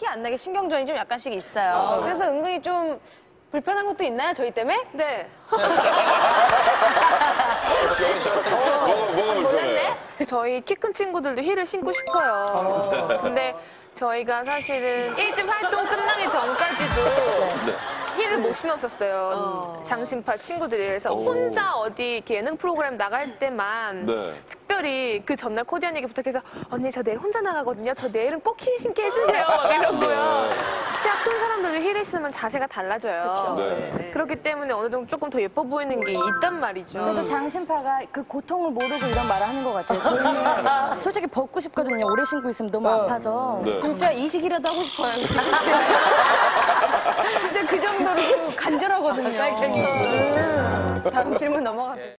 안 나게 신경전이 좀 약간씩 있어요. 그래서 은근히 좀 불편한 것도 있나요, 저희 때문에? 네. 뭐가 불편해요? 저희 키 큰 친구들도 힐을 신고 싶어요. 근데 저희가 사실은 1집 활동 끝나기 전까지도 힐을 못 신었었어요. 장신파 친구들이. 그래서 혼자 어디 이렇게 예능 프로그램 나갈 때만 특별히 그 전날 코디 언니에게 부탁해서 언니 저 내일 혼자 나가거든요. 저 내일은 꼭 힐 신게 해주세요. 막 이러고요. 키가 큰 사람들도 힐을 신으면 자세가 달라져요. 그렇기 때문에 어느 정도 조금 더 예뻐 보이는 게 있단 말이죠. 그래도 장신파가 그 고통을 모르고 이런 말을 하는 것 같아요. 저희는 솔직히 벗고 싶거든요. 오래 신고 있으면 너무 아파서. 진짜 이식이라도 하고 싶어요. 진짜 그 정도로 간절하거든요. 다음 질문 넘어갈게요.